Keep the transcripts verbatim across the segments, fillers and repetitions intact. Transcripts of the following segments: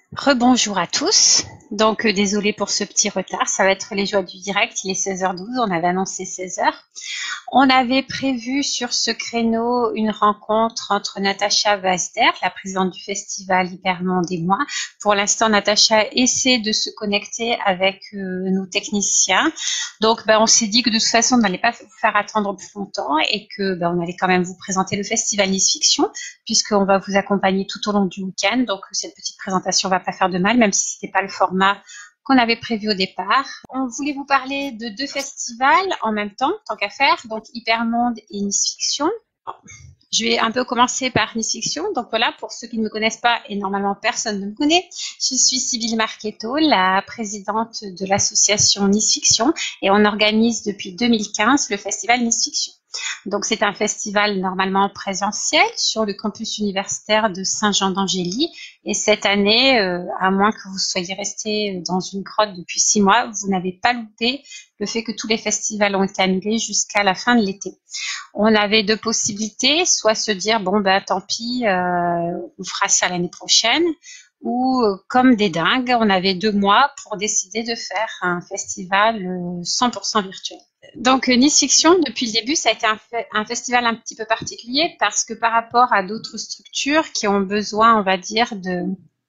Rebonjour à tous. Donc, euh, désolé pour ce petit retard. Ça va être les joies du direct. Il est seize heures douze. On avait annoncé seize heures. On avait prévu sur ce créneau une rencontre entre Natacha Vazder, la présidente du festival Hypermonde et moi. Pour l'instant, Natacha essaie de se connecter avec euh, nos techniciens. Donc, ben, on s'est dit que de toute façon, on n'allait pas vous faire attendre plus longtemps et que ben, on allait quand même vous présenter le festival Nice Fiction, puisqu'on va vous accompagner tout au long du week-end. Donc, cette petite présentation va pas faire de mal, même si c'était pas le format qu'on avait prévu au départ. On voulait vous parler de deux festivals en même temps, tant qu'à faire, donc Hypermonde et Nice Fiction. Je vais un peu commencer par Nice Fiction. Donc voilà, pour ceux qui ne me connaissent pas, et normalement personne ne me connaît, je suis Sybille Marchetto, la présidente de l'association Nice Fiction, et on organise depuis deux mille quinze le festival Nice Fiction. Donc c'est un festival normalement présentiel sur le campus universitaire de Saint-Jean-d'Angély. Et cette année, euh, à moins que vous soyez resté dans une grotte depuis six mois, vous n'avez pas loupé le fait que tous les festivals ont été annulés jusqu'à la fin de l'été. On avait deux possibilités, soit se dire bon ben tant pis, euh, on fera ça l'année prochaine, ou euh, comme des dingues, on avait deux mois pour décider de faire un festival euh, cent pour cent virtuel. Donc Nice Fiction, depuis le début, ça a été un, un festival un petit peu particulier parce que par rapport à d'autres structures qui ont besoin, on va dire, de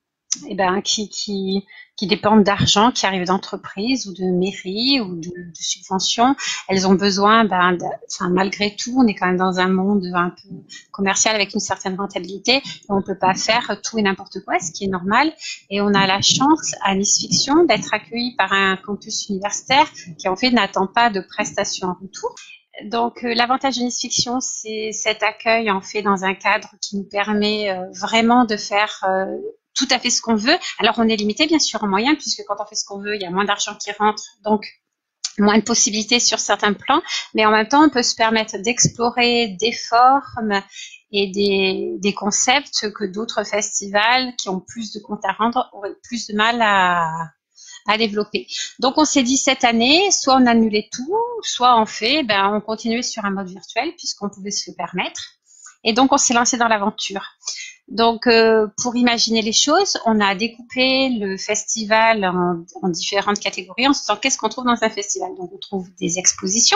eh ben, qui, qui, qui dépendent d'argent, qui arrivent d'entreprises ou de mairies ou de, de subventions. Elles ont besoin, ben, de, enfin, malgré tout, on est quand même dans un monde un peu commercial avec une certaine rentabilité. Et on peut pas faire tout et n'importe quoi, ce qui est normal. Et on a la chance à Nice Fiction d'être accueilli par un campus universitaire qui en fait n'attend pas de prestations en retour. Donc euh, l'avantage de Nice Fiction, c'est cet accueil en fait dans un cadre qui nous permet euh, vraiment de faire euh, tout à fait ce qu'on veut. Alors on est limité bien sûr en moyens, puisque quand on fait ce qu'on veut, il y a moins d'argent qui rentre, donc moins de possibilités sur certains plans, mais en même temps on peut se permettre d'explorer des formes et des, des concepts que d'autres festivals qui ont plus de comptes à rendre auraient plus de mal à, à développer. Donc on s'est dit cette année, soit on annulait tout, soit on fait, ben on continuait sur un mode virtuel puisqu'on pouvait se le permettre. Et donc on s'est lancé dans l'aventure. Donc, euh, pour imaginer les choses, on a découpé le festival en, en différentes catégories en se disant qu'est-ce qu'on trouve dans un festival. Donc, on trouve des expositions,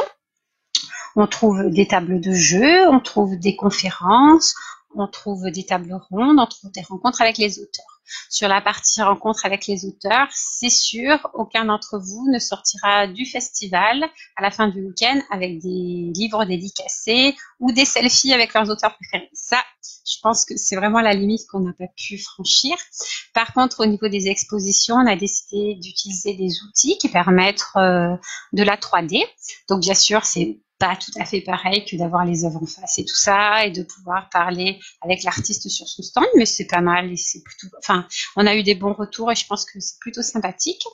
on trouve des tables de jeu, on trouve des conférences, on trouve des tables rondes, on trouve des rencontres avec les auteurs. Sur la partie rencontre avec les auteurs, c'est sûr, aucun d'entre vous ne sortira du festival à la fin du week-end avec des livres dédicacés ou des selfies avec leurs auteurs préférés. Ça, je pense que c'est vraiment la limite qu'on n'a pas pu franchir. Par contre, au niveau des expositions, on a décidé d'utiliser des outils qui permettent euh, de la trois D. Donc, bien sûr, c'est pas tout à fait pareil que d'avoir les œuvres en face et tout ça, et de pouvoir parler avec l'artiste sur son stand, mais c'est pas mal et c'est plutôt, enfin, on a eu des bons retours et je pense que c'est plutôt sympathique.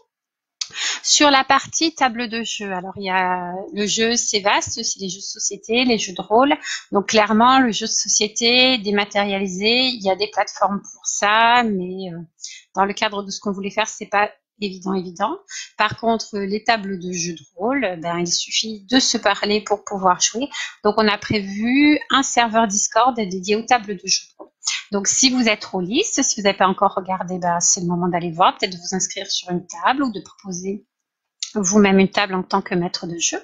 Sur la partie table de jeu, alors il y a le jeu, c'est vaste, c'est les jeux de société, les jeux de rôle. Donc clairement, le jeu de société dématérialisé, il y a des plateformes pour ça, mais euh, dans le cadre de ce qu'on voulait faire, c'est pas évident, évident. Par contre, les tables de jeux de rôle, ben, il suffit de se parler pour pouvoir jouer. Donc, on a prévu un serveur Discord dédié aux tables de jeux de rôle. Donc, si vous êtes rôliste, si vous n'avez pas encore regardé, ben, c'est le moment d'aller voir, peut-être de vous inscrire sur une table ou de proposer vous-même une table en tant que maître de jeu.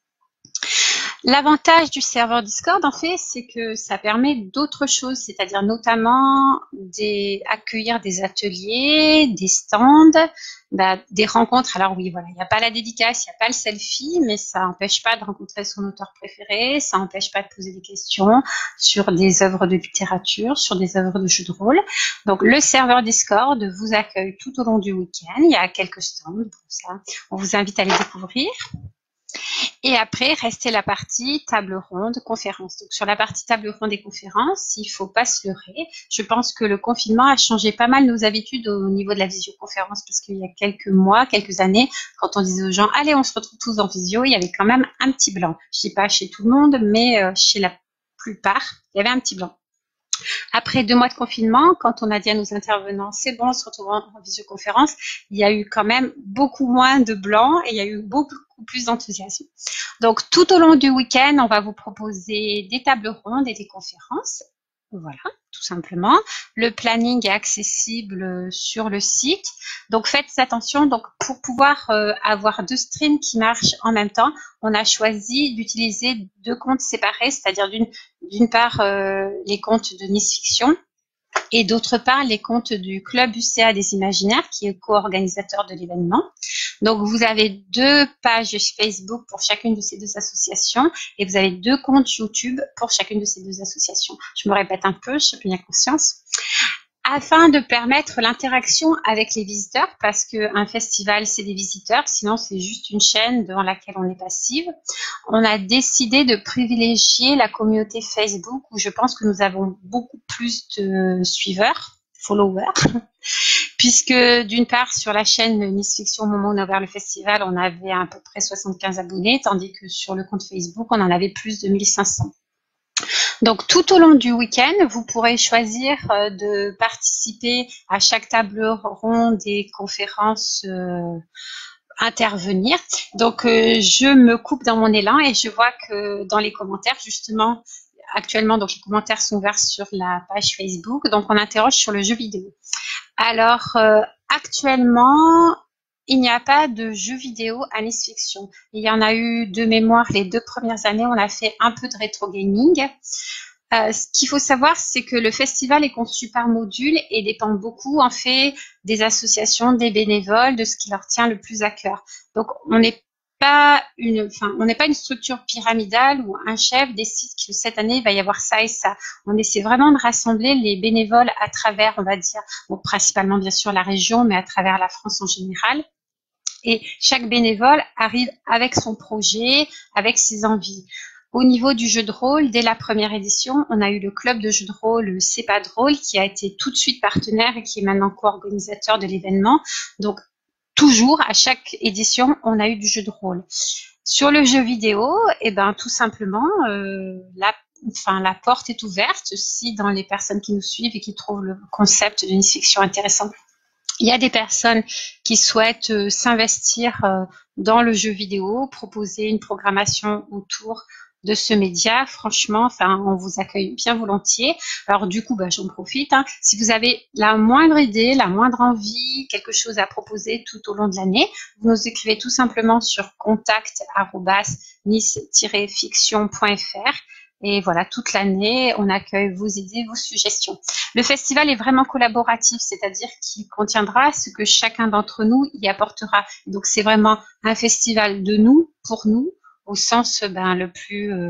L'avantage du serveur Discord, en fait, c'est que ça permet d'autres choses, c'est-à-dire notamment des, accueillir des ateliers, des stands, bah, des rencontres. Alors oui, voilà, il n'y a pas la dédicace, il n'y a pas le selfie, mais ça n'empêche pas de rencontrer son auteur préféré, ça n'empêche pas de poser des questions sur des œuvres de littérature, sur des œuvres de jeux de rôle. Donc le serveur Discord vous accueille tout au long du week-end. Il y a quelques stands pour ça. On vous invite à les découvrir. Et après, restait la partie table ronde, conférence. Donc, sur la partie table ronde et conférence, il faut pas se leurrer. Je pense que le confinement a changé pas mal nos habitudes au niveau de la visioconférence parce qu'il y a quelques mois, quelques années, quand on disait aux gens, allez, on se retrouve tous en visio, il y avait quand même un petit blanc. Je dis pas chez tout le monde, mais euh, chez la plupart, il y avait un petit blanc. Après deux mois de confinement, quand on a dit à nos intervenants, c'est bon, on se retrouve en, en visioconférence, il y a eu quand même beaucoup moins de blancs et il y a eu beaucoup plus d'enthousiasme. Donc, tout au long du week-end, on va vous proposer des tables rondes et des conférences. Voilà, tout simplement. Le planning est accessible sur le site. Donc, faites attention. Donc, pour pouvoir euh, avoir deux streams qui marchent en même temps, on a choisi d'utiliser deux comptes séparés, c'est-à-dire d'une d'une part euh, les comptes de Nice Fiction et d'autre part les comptes du Club U C A des Imaginaires, qui est co-organisateur de l'événement. Donc, vous avez deux pages Facebook pour chacune de ces deux associations et vous avez deux comptes YouTube pour chacune de ces deux associations. Je me répète un peu, je suis bien conscience. Afin de permettre l'interaction avec les visiteurs, parce qu'un festival, c'est des visiteurs, sinon c'est juste une chaîne devant laquelle on est passive, on a décidé de privilégier la communauté Facebook, où je pense que nous avons beaucoup plus de suiveurs, followers, puisque d'une part, sur la chaîne Nice Fiction, au moment où on a ouvert le festival, on avait à peu près soixante-quinze abonnés, tandis que sur le compte Facebook, on en avait plus de mille cinq cents. Donc, tout au long du week-end, vous pourrez choisir euh, de participer à chaque table ronde et conférence, euh, intervenir. Donc, euh, je me coupe dans mon élan et je vois que dans les commentaires, justement, actuellement, donc les commentaires sont ouverts sur la page Facebook. Donc, on interroge sur le jeu vidéo. Alors, euh, actuellement, il n'y a pas de jeux vidéo à Nice Fiction. Il y en a eu de mémoire les deux premières années. On a fait un peu de rétro gaming. Euh, ce qu'il faut savoir, c'est que le festival est conçu par module et dépend beaucoup, en fait, des associations, des bénévoles, de ce qui leur tient le plus à cœur. Donc, on n'est pas une, enfin, on n'est pas une structure pyramidale où un chef décide que cette année, il va y avoir ça et ça. On essaie vraiment de rassembler les bénévoles à travers, on va dire, bon, principalement, bien sûr, la région, mais à travers la France en général. Et chaque bénévole arrive avec son projet, avec ses envies. Au niveau du jeu de rôle, dès la première édition, on a eu le club de jeu de rôle C'est pas drôle, qui a été tout de suite partenaire et qui est maintenant co-organisateur de l'événement. Donc, toujours, à chaque édition, on a eu du jeu de rôle. Sur le jeu vidéo, eh ben, tout simplement, euh, la, enfin, la porte est ouverte si dans les personnes qui nous suivent et qui trouvent le concept de Nice Fiction intéressant. Il y a des personnes qui souhaitent euh, s'investir euh, dans le jeu vidéo, proposer une programmation autour de ce média. Franchement, enfin, on vous accueille bien volontiers. Alors du coup, bah, j'en profite. Hein. Si vous avez la moindre idée, la moindre envie, quelque chose à proposer tout au long de l'année, vous nous écrivez tout simplement sur contact arobase nice tiret fiction point f r. Et voilà, toute l'année, on accueille vos idées, vos suggestions. Le festival est vraiment collaboratif, c'est-à-dire qu'il contiendra ce que chacun d'entre nous y apportera. Donc, c'est vraiment un festival de nous, pour nous, au sens ben, le plus euh,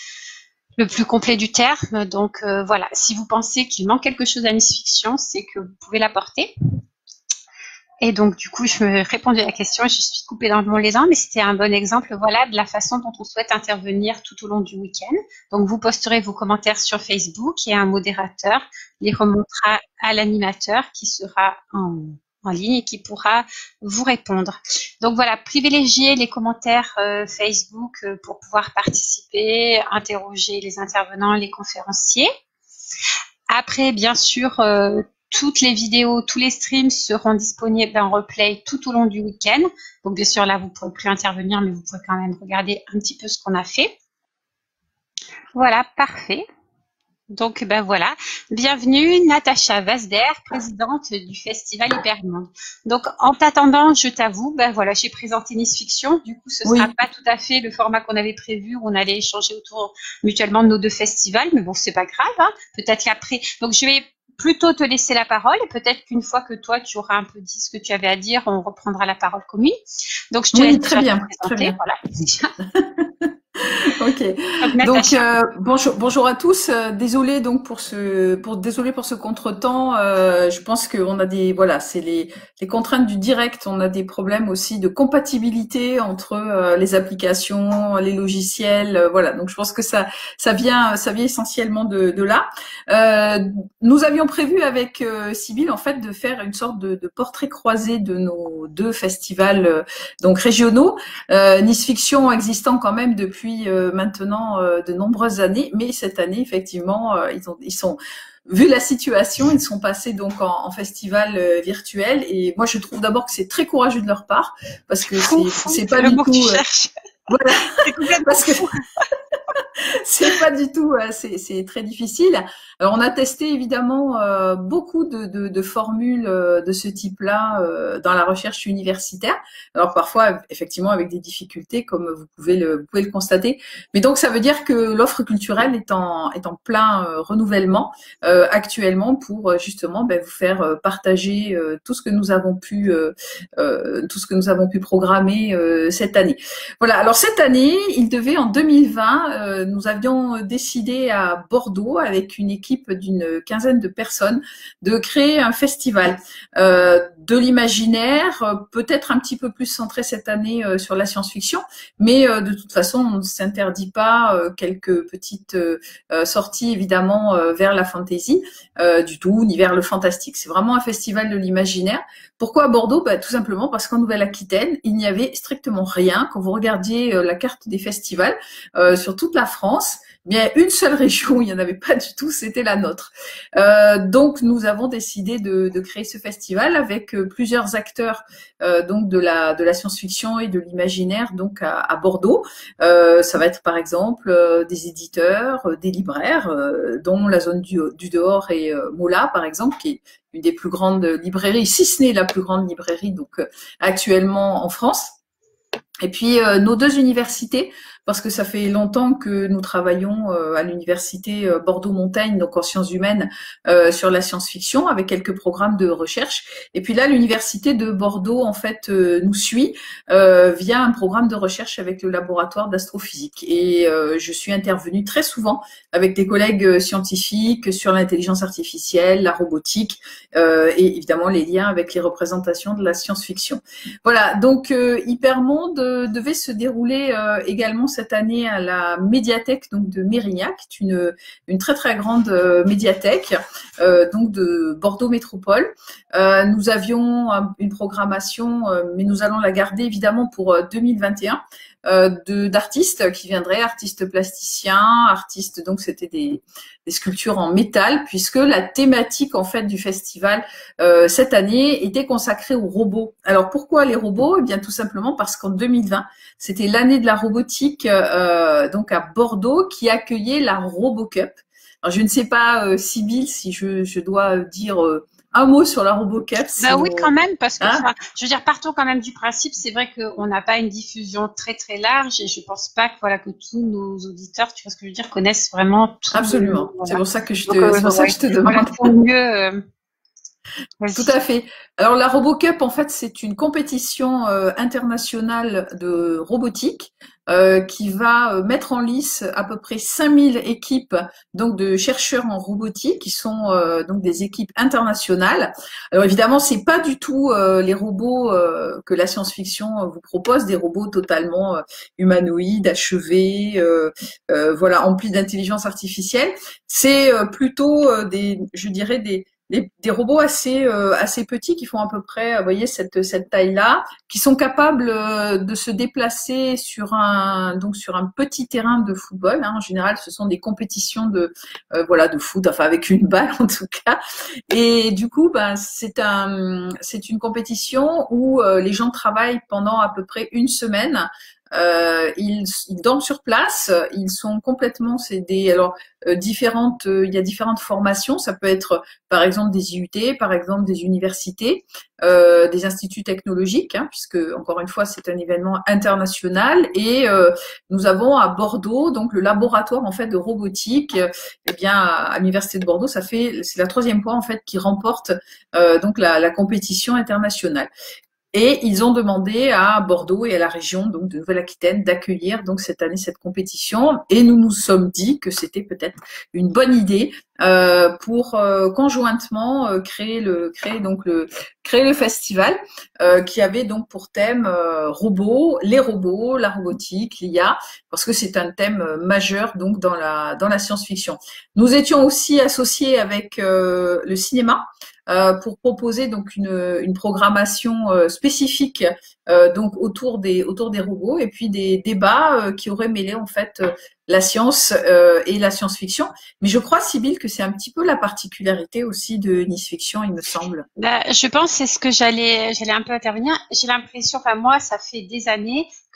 le plus complet du terme. Donc, euh, voilà, si vous pensez qu'il manque quelque chose à Nice Fiction, c'est que vous pouvez l'apporter. Et donc, du coup, je me répondu à la question et je suis coupée dans mon élan, mais c'était un bon exemple, voilà, de la façon dont on souhaite intervenir tout au long du week-end. Donc, vous posterez vos commentaires sur Facebook et un modérateur les remontera à l'animateur qui sera en, en ligne et qui pourra vous répondre. Donc, voilà, privilégiez les commentaires euh, Facebook euh, pour pouvoir participer, interroger les intervenants, les conférenciers. Après, bien sûr, euh, toutes les vidéos, tous les streams seront disponibles en replay tout au long du week-end. Donc, bien sûr, là, vous ne pourrez plus intervenir, mais vous pourrez quand même regarder un petit peu ce qu'on a fait. Voilà, parfait. Donc, ben voilà. Bienvenue, Natacha Vazder, présidente du Festival Hypermonde. Donc, en t'attendant, je t'avoue, ben voilà, j'ai présenté Nice Fiction. Du coup, ce ne Oui. sera pas tout à fait le format qu'on avait prévu où on allait échanger autour mutuellement de nos deux festivals. Mais bon, c'est pas grave, hein. Peut-être qu'après. Donc, je vais plutôt te laisser la parole et peut-être qu'une fois que toi tu auras un peu dit ce que tu avais à dire, on reprendra la parole commune. Donc je te oui, laisse très bien, te présenter. Très bien. Voilà. Ok. Donc euh, bonjour, bonjour à tous. Euh, désolé donc pour ce, pour désolé pour ce contretemps. Euh, je pense qu'on a des, voilà, c'est les, les contraintes du direct. On a des problèmes aussi de compatibilité entre euh, les applications, les logiciels. Euh, voilà. Donc je pense que ça, ça vient, ça vient essentiellement de, de là. Euh, nous avions prévu avec euh, Sybille en fait de faire une sorte de, de portrait croisé de nos deux festivals euh, donc régionaux. Euh, Nice Fiction existant quand même depuis euh, maintenant euh, de nombreuses années, mais cette année effectivement euh, ils, ont, ils sont, vu la situation, ils sont passés donc en, en festival euh, virtuel et moi je trouve d'abord que c'est très courageux de leur part parce que c'est c'est pas du tout. Euh, voilà, parce que C'est pas du tout, euh, c'est c'est très difficile. Alors on a testé évidemment euh, beaucoup de, de, de formules euh, de ce type-là euh, dans la recherche universitaire. Alors parfois effectivement avec des difficultés comme vous pouvez le vous pouvez le constater. Mais donc ça veut dire que l'offre culturelle est en est en plein euh, renouvellement euh, actuellement pour euh, justement ben, vous faire euh, partager euh, tout ce que nous avons pu euh, euh, tout ce que nous avons pu programmer euh, cette année. Voilà. Alors cette année, il devait en deux mille vingt, euh, nous avions décidé à Bordeaux avec une équipe d'une quinzaine de personnes de créer un festival euh, de l'imaginaire, peut-être un petit peu plus centré cette année euh, sur la science-fiction, mais euh, de toute façon, on ne s'interdit pas euh, quelques petites euh, sorties évidemment euh, vers la fantasy euh, du tout, ni vers le fantastique. C'est vraiment un festival de l'imaginaire. Pourquoi à Bordeaux? Bah, tout simplement parce qu'en Nouvelle-Aquitaine, il n'y avait strictement rien. Quand vous regardiez euh, la carte des festivals euh, sur toute la France, eh bien une seule région où il n'y en avait pas du tout, c'était la nôtre. Euh, donc nous avons décidé de, de créer ce festival avec euh, plusieurs acteurs euh, donc de la de la science-fiction et de l'imaginaire donc à, à Bordeaux. Euh, ça va être par exemple euh, des éditeurs, euh, des libraires, euh, dont la zone du, du dehors et euh, Mola par exemple, qui est une des plus grandes librairies, si ce n'est la plus grande librairie donc euh, actuellement en France. Et puis euh, nos deux universités, parce que ça fait longtemps que nous travaillons euh, à l'université euh, Bordeaux-Montaigne, donc en sciences humaines, euh, sur la science-fiction, avec quelques programmes de recherche. Et puis là, l'université de Bordeaux, en fait, euh, nous suit euh, via un programme de recherche avec le laboratoire d'astrophysique. Et euh, je suis intervenue très souvent avec des collègues scientifiques sur l'intelligence artificielle, la robotique, euh, et évidemment les liens avec les représentations de la science-fiction. Voilà, donc euh, Hypermonde euh, devait se dérouler euh, également cette année à la médiathèque donc de Mérignac, une une très très grande euh, médiathèque euh, donc de Bordeaux Métropole. Euh, nous avions une programmation, euh, mais nous allons la garder évidemment pour euh, deux mille vingt et un. Euh, de d'artistes qui viendraient, artistes plasticiens, artistes, donc c'était des, des sculptures en métal, puisque la thématique en fait du festival euh, cette année était consacrée aux robots. Alors pourquoi les robots? Eh bien tout simplement parce qu'en deux mille vingt, c'était l'année de la robotique euh, donc à Bordeaux qui accueillait la RoboCup. Alors je ne sais pas, euh, Sybille, si je, je dois dire euh, un mot sur la RoboCup. Bah oui, quand même, parce que, hein enfin, je veux dire, partons quand même du principe, c'est vrai qu'on n'a pas une diffusion très très large et je pense pas que voilà que tous nos auditeurs, tu vois ce que je veux dire, connaissent vraiment tout. Absolument. Voilà. C'est pour ça que je te, Donc, euh, c'est pour ça ouais. que je te demande. Voilà, mieux. Euh, Tout à fait. Alors la RoboCup, en fait, c'est une compétition euh, internationale de robotique euh, qui va euh, mettre en lice à peu près cinq mille équipes donc de chercheurs en robotique qui sont euh, donc des équipes internationales. Alors évidemment, c'est pas du tout euh, les robots euh, que la science-fiction vous propose, des robots totalement euh, humanoïdes, achevés, euh, euh, voilà, emplis d'intelligence artificielle. C'est euh, plutôt euh, des, je dirais des Des, des robots assez euh, assez petits qui font à peu près, vous voyez, cette cette taille-là, qui sont capables euh, de se déplacer sur un donc sur un petit terrain de football. Hein. En général, ce sont des compétitions de euh, voilà de foot, enfin avec une balle en tout cas. Et du coup, ben c'est un c'est une compétition où euh, les gens travaillent pendant à peu près une semaine. Euh, ils, ils dorment sur place, ils sont complètement, c'est des, alors euh, différentes, euh, il y a différentes formations. Ça peut être par exemple des I U T, par exemple des universités, euh, des instituts technologiques, hein, puisque encore une fois c'est un événement international. Et euh, nous avons à Bordeaux donc le laboratoire en fait de robotique. Eh bien à l'université de Bordeaux, ça fait c'est la troisième fois en fait qui remporte euh, donc la, la compétition internationale. Et ils ont demandé à Bordeaux et à la région donc de Nouvelle-Aquitaine d'accueillir donc cette année cette compétition. Et nous nous sommes dit que c'était peut-être une bonne idée euh, pour euh, conjointement euh, créer le créer donc le créer le festival euh, qui avait donc pour thème euh, robots, les robots, la robotique, l'I A, parce que c'est un thème majeur donc dans la dans la science-fiction. Nous étions aussi associés avec euh, le cinéma. Euh, pour proposer donc une, une programmation euh, spécifique euh, donc autour des autour des robots et puis des débats euh, qui auraient mêlé en fait euh, la science euh, et la science-fiction. Mais je crois, Sybille, que c'est un petit peu la particularité aussi de Nice Fiction, il me semble. Bah, je pense que c'est ce que j'allais j'allais un peu intervenir. J'ai l'impression, enfin moi, ça fait des années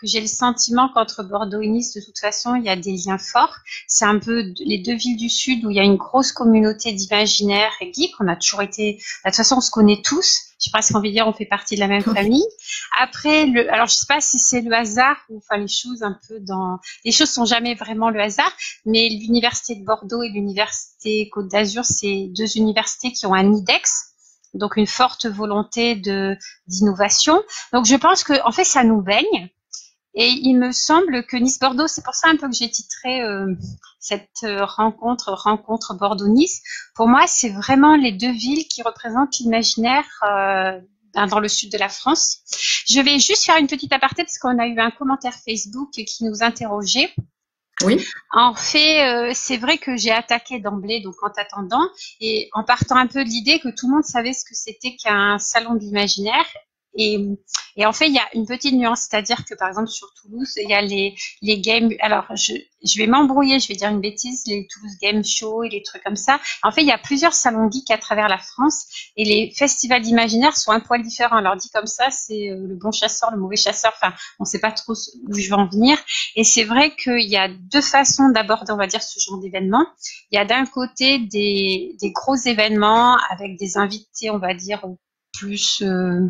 que j'ai le sentiment qu'entre Bordeaux et Nice, de toute façon, il y a des liens forts. C'est un peu les deux villes du Sud où il y a une grosse communauté d'imaginaires et geeks. On a toujours été, de toute façon, on se connaît tous. J'ai presque envie de dire, on fait partie de la même famille. Après, le, alors je sais pas si c'est le hasard ou enfin les choses un peu dans, les choses sont jamais vraiment le hasard, mais l'université de Bordeaux et l'université Côte d'Azur, c'est deux universités qui ont un I D E X. Donc une forte volonté de d'innovation. Donc je pense que en fait ça nous baigne et il me semble que Nice-Bordeaux, c'est pour ça un peu que j'ai titré euh, cette euh, rencontre rencontre Bordeaux-Nice. Pour moi, c'est vraiment les deux villes qui représentent l'imaginaire euh, dans le sud de la France. Je vais juste faire une petite aparté parce qu'on a eu un commentaire Facebook qui nous interrogeait. Oui. En fait, euh, c'est vrai que j'ai attaqué d'emblée, donc en t'attendant, et en partant un peu de l'idée que tout le monde savait ce que c'était qu'un salon de l'imaginaire. Et, et en fait, il y a une petite nuance, c'est-à-dire que par exemple sur Toulouse, il y a les, les games. Alors, je, je vais m'embrouiller, je vais dire une bêtise, les Toulouse Game Show et les trucs comme ça. En fait, il y a plusieurs salons geeks à travers la France et les festivals d'imaginaire sont un poil différents. Alors dit comme ça, c'est le bon chasseur, le mauvais chasseur. Enfin, on ne sait pas trop où je vais en venir. Et c'est vrai qu'il y a deux façons d'aborder, on va dire, ce genre d'événement. Il y a d'un côté des, des gros événements avec des invités, on va dire, plus euh,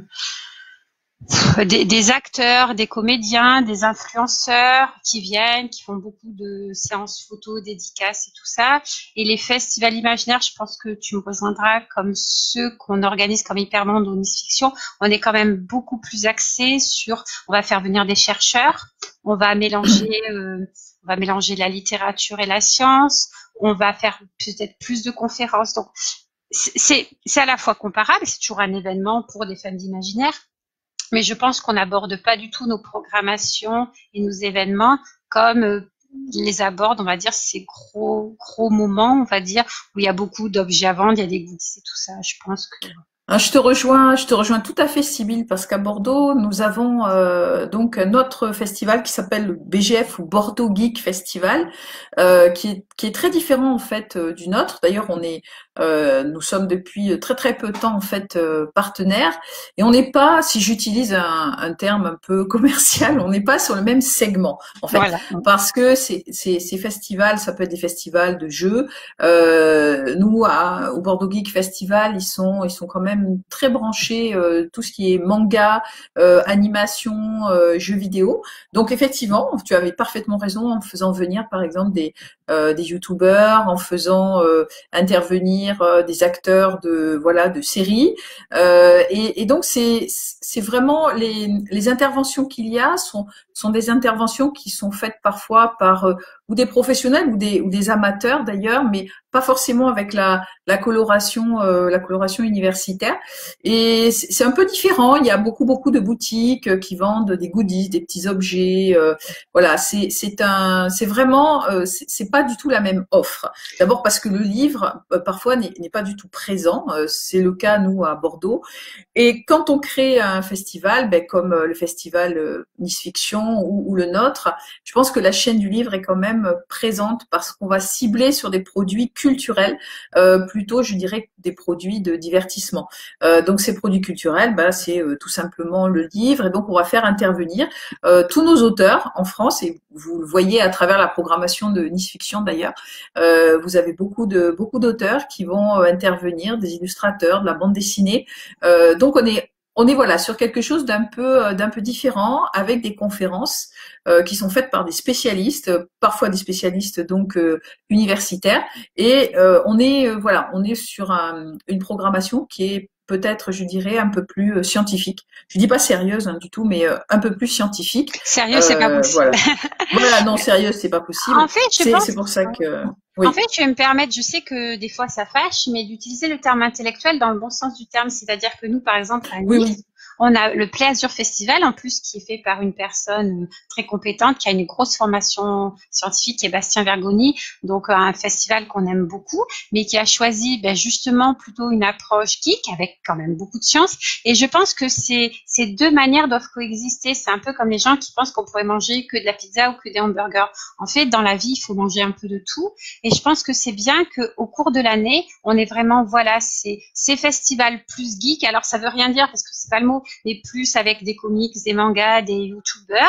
des, des acteurs, des comédiens, des influenceurs qui viennent, qui font beaucoup de séances photos, dédicaces et tout ça. Et les festivals imaginaires, je pense que tu me rejoindras, comme ceux qu'on organise comme Hypermonde ou Nice Fiction, on est quand même beaucoup plus axé sur, on va faire venir des chercheurs, on va mélanger, euh, on va mélanger la littérature et la science, on va faire peut-être plus de conférences. Donc, c'est, c'est à la fois comparable, c'est toujours un événement pour des fans d'imaginaire, mais je pense qu'on n'aborde pas du tout nos programmations et nos événements comme euh, les abordent, on va dire, ces gros gros moments, on va dire, où il y a beaucoup d'objets à vendre, il y a des goodies et tout ça. Je pense que Ah, Je te rejoins, je te rejoins tout à fait, Sybille, parce qu'à Bordeaux, nous avons euh, donc notre festival qui s'appelle le B G F ou Bordeaux Geek Festival, euh, qui est, qui est très différent en fait euh, du nôtre. D'ailleurs, on est, euh, nous sommes depuis très très peu de temps en fait euh, partenaires, et on n'est pas, si j'utilise un, un terme un peu commercial, on n'est pas sur le même segment en fait, voilà. parce que ces, ces, ces festivals, ça peut être des festivals de jeux. Euh, nous, à, au Bordeaux Geek Festival, ils sont, ils sont quand même très branché euh, tout ce qui est manga, euh, animation, euh, jeux vidéo. Donc effectivement, tu avais parfaitement raison en faisant venir par exemple des euh, des youtubeurs, en faisant euh, intervenir euh, des acteurs de voilà de séries. Euh, et, et donc c'est c'est vraiment les les interventions qu'il y a sont sont des interventions qui sont faites parfois par euh, ou des professionnels ou des ou des amateurs d'ailleurs, mais pas forcément avec la la coloration euh, la coloration universitaire. Et c'est un peu différent. Il y a beaucoup beaucoup de boutiques qui vendent des goodies, des petits objets. Euh, voilà, c'est c'est un c'est vraiment euh, c'est c'est pas du tout la même offre. D'abord parce que le livre euh, parfois n'est n'est pas du tout présent. Euh, c'est le cas nous à Bordeaux. Et quand on crée un festival, ben, comme le festival euh, Nice Fiction ou, ou le nôtre, je pense que la chaîne du livre est quand même présente parce qu'on va cibler sur des produits culturels, euh, plutôt, je dirais, des produits de divertissement. Euh, donc ces produits culturels, ben, c'est euh, tout simplement le livre, et donc on va faire intervenir euh, tous nos auteurs en France, et vous le voyez à travers la programmation de Nice Fiction d'ailleurs. Euh, vous avez beaucoup de beaucoup d'auteurs qui vont euh, intervenir, des illustrateurs, de la bande dessinée. Euh, donc on est on est voilà sur quelque chose d'un peu d'un peu différent, avec des conférences euh, qui sont faites par des spécialistes, parfois des spécialistes donc euh, universitaires, et euh, on est euh, voilà on est sur un, une programmation qui est peut-être, je dirais, un peu plus euh, scientifique. Je dis pas sérieuse hein, du tout, mais euh, un peu plus scientifique. Sérieux, c'est pas Euh, possible. voilà. Voilà, non, sérieuse, c'est pas possible. En fait, je C'est pense. c'est pour ça que oui. En fait, je vais me permettre, je sais que des fois ça fâche, mais d'utiliser le terme intellectuel dans le bon sens du terme. C'est-à-dire que nous, par exemple, à Oui, Nice, oui. on a le Play Azure Festival, en plus, qui est fait par une personne très compétente, qui a une grosse formation scientifique, qui est Bastien Vergoni, donc un festival qu'on aime beaucoup, mais qui a choisi ben, justement plutôt une approche geek, avec quand même beaucoup de science. Et je pense que ces, ces deux manières doivent coexister. C'est un peu comme les gens qui pensent qu'on pourrait manger que de la pizza ou que des hamburgers. En fait, dans la vie, il faut manger un peu de tout. Et je pense que c'est bien qu'au cours de l'année, on est vraiment, voilà, ces, ces festivals plus geeks. Alors, ça veut rien dire parce que c'est pas le mot, mais plus avec des comics, des mangas, des youtubeurs.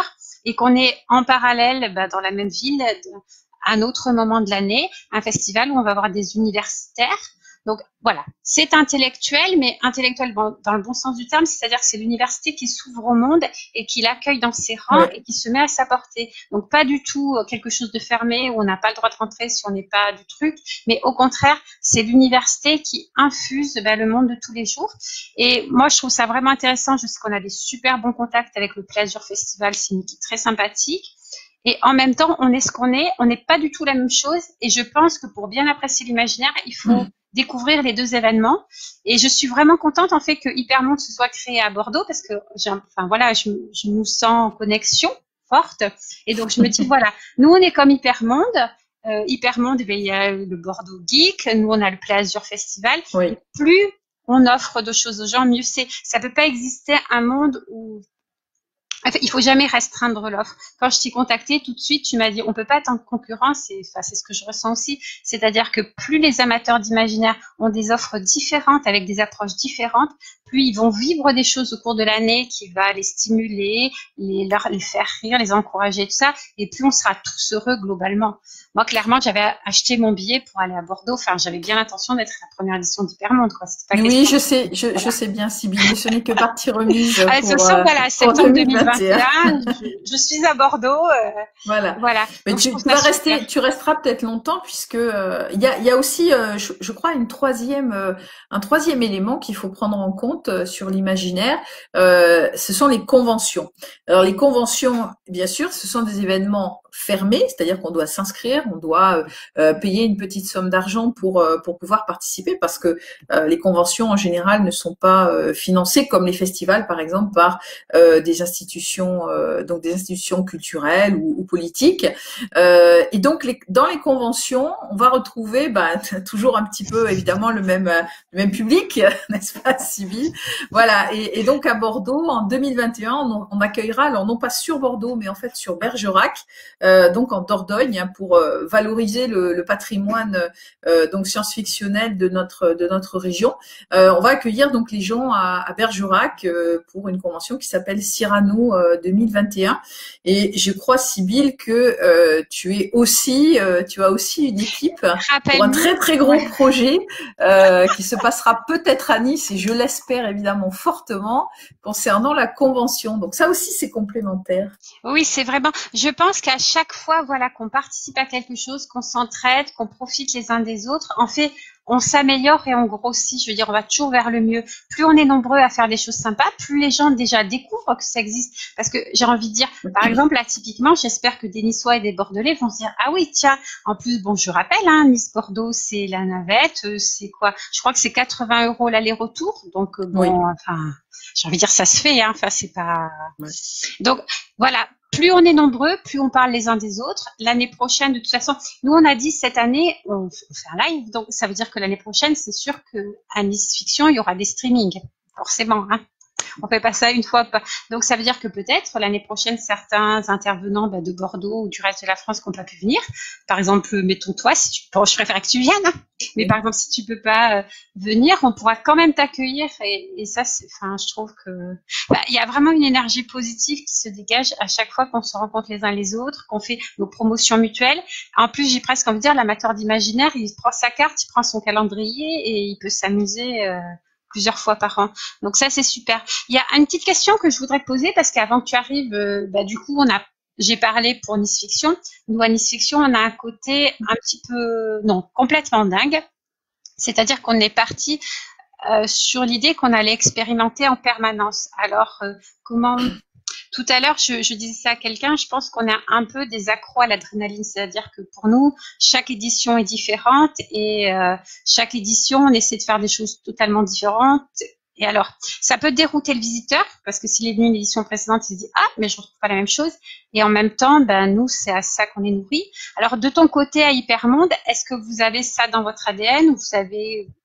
et qu'on est en parallèle, bah, dans la même ville, à un autre moment de l'année, un festival où on va avoir des universitaires. Donc voilà, c'est intellectuel, mais intellectuel dans le bon sens du terme, c'est-à-dire que c'est l'université qui s'ouvre au monde et qui l'accueille dans ses rangs, ouais, et qui se met à sa portée. Donc pas du tout quelque chose de fermé où on n'a pas le droit de rentrer si on n'est pas du truc, mais au contraire, c'est l'université qui infuse ben, le monde de tous les jours. Et moi, je trouve ça vraiment intéressant. Je sais qu'on a des super bons contacts avec le Pleasure Festival, c'est une équipe très sympathique. Et en même temps, on est ce qu'on est, on n'est pas du tout la même chose. Et je pense que pour bien apprécier l'imaginaire, il faut mmh. découvrir les deux événements. Et je suis vraiment contente en fait que Hypermonde se soit créé à Bordeaux parce que, enfin voilà, je, je nous sens en connexion forte. Et donc je me dis voilà, nous on est comme Hypermonde. Euh, Hypermonde, eh bien, il y a le Bordeaux Geek, nous on a le Pleasure Festival. Oui. Et plus on offre de choses aux gens, mieux c'est. Ça peut pas exister un monde où Enfin, il faut jamais restreindre l'offre. Quand je t'ai contacté, tout de suite, tu m'as dit, on peut pas être en concurrence. Et enfin, c'est ce que je ressens aussi. C'est-à-dire que plus les amateurs d'imaginaire ont des offres différentes, avec des approches différentes, plus ils vont vivre des choses au cours de l'année qui va les stimuler, les, leur, les faire rire, les encourager, tout ça. Et plus on sera tous heureux globalement. Moi, clairement, j'avais acheté mon billet pour aller à Bordeaux. Enfin, j'avais bien l'intention d'être à la première édition d'Hypermonde, quoi. Pas oui, question. je sais, je, voilà. je sais bien, Sybille. Ce n'est que partie remise. Ah, pour, ce sont, euh, voilà, septembre deux mille vingt et un. je, je suis à Bordeaux. Euh, voilà. Voilà. Mais donc, tu, tu vas rester, tu resteras peut-être longtemps puisque il euh, y a, il y a aussi, euh, je, je crois, une troisième, euh, un troisième élément qu'il faut prendre en compte euh, sur l'imaginaire. Euh, ce sont les conventions. Alors les conventions, bien sûr, ce sont des événements fermés, c'est-à-dire qu'on doit s'inscrire, on doit euh, payer une petite somme d'argent pour euh, pour pouvoir participer, parce que euh, les conventions en général ne sont pas euh, financées comme les festivals, par exemple, par euh, des institutions, euh, donc des institutions culturelles ou, ou politiques. Euh, et donc les, dans les conventions, on va retrouver bah, toujours un petit peu évidemment le même le même public, n'est-ce pas, Sybille? Voilà. Et, et donc à Bordeaux, en deux mille vingt et un, on, on accueillera, alors non pas sur Bordeaux, mais en fait sur Bergerac. Euh, donc en Dordogne, hein, pour euh, valoriser le, le patrimoine euh, donc science-fictionnel de notre de notre région. Euh, on va accueillir donc les gens à, à Bergerac euh, pour une convention qui s'appelle Cyrano euh, deux mille vingt et un. Et je crois, Sybille, que euh, tu es aussi, euh, tu as aussi une équipe pour un très très gros ouais. projet euh, qui se passera peut-être à Nice, et je l'espère évidemment fortement, concernant la convention. Donc ça aussi c'est complémentaire. Oui, c'est vraiment. Je pense qu'à chaque fois, voilà, qu'on participe à quelque chose, qu'on s'entraide, qu'on profite les uns des autres, en fait, on s'améliore et on grossit. Je veux dire, on va toujours vers le mieux. Plus on est nombreux à faire des choses sympas, plus les gens déjà découvrent que ça existe. Parce que j'ai envie de dire, par exemple, là, typiquement, j'espère que des Niçois et des Bordelais vont se dire, ah oui, tiens, en plus, bon, je rappelle, hein, Nice-Bordeaux, c'est la navette, c'est quoi? Je crois que c'est quatre-vingts euros l'aller-retour. Donc, bon, oui. enfin, j'ai envie de dire, ça se fait, hein. Enfin, c'est pas. Ouais. Donc, voilà. Plus on est nombreux, plus on parle les uns des autres. L'année prochaine, de toute façon, nous on a dit cette année, on fait un live, donc ça veut dire que l'année prochaine, c'est sûr que à Nice Fiction, il y aura des streamings, forcément. Hein. On fait pas ça une fois. Donc ça veut dire que peut-être l'année prochaine, certains intervenants bah, de Bordeaux ou du reste de la France qui n'ont pas pu venir, par exemple, mettons toi, si tu, bon, je préfère que tu viennes, hein, mais par exemple si tu peux pas euh, venir, on pourra quand même t'accueillir, et, et ça, c'est, enfin, je trouve que bah, il y a vraiment une énergie positive qui se dégage à chaque fois qu'on se rencontre les uns les autres, qu'on fait nos promotions mutuelles. En plus, j'ai presque envie de dire, l'amateur d'imaginaire, il prend sa carte, il prend son calendrier et il peut s'amuser. Euh, plusieurs fois par an. Donc ça, c'est super. Il y a une petite question que je voudrais te poser, parce qu'avant que tu arrives, euh, bah, du coup, on a, j'ai parlé pour Nice Fiction. Nous, à Nice Fiction, on a un côté un petit peu, non, complètement dingue. C'est-à-dire qu'on est parti euh, sur l'idée qu'on allait expérimenter en permanence. Alors, euh, comment... Tout à l'heure, je, je disais ça à quelqu'un, je pense qu'on a un peu des accros à l'adrénaline, c'est-à-dire que pour nous, chaque édition est différente, et euh, chaque édition, on essaie de faire des choses totalement différentes. Et alors, ça peut dérouter le visiteur, parce que s'il est venu une édition précédente, il se dit « Ah, mais je ne retrouve pas la même chose ». Et en même temps, ben, nous, c'est à ça qu'on est nourris. Alors, de ton côté, à Hypermonde, est-ce que vous avez ça dans votre A D N, ou vous avez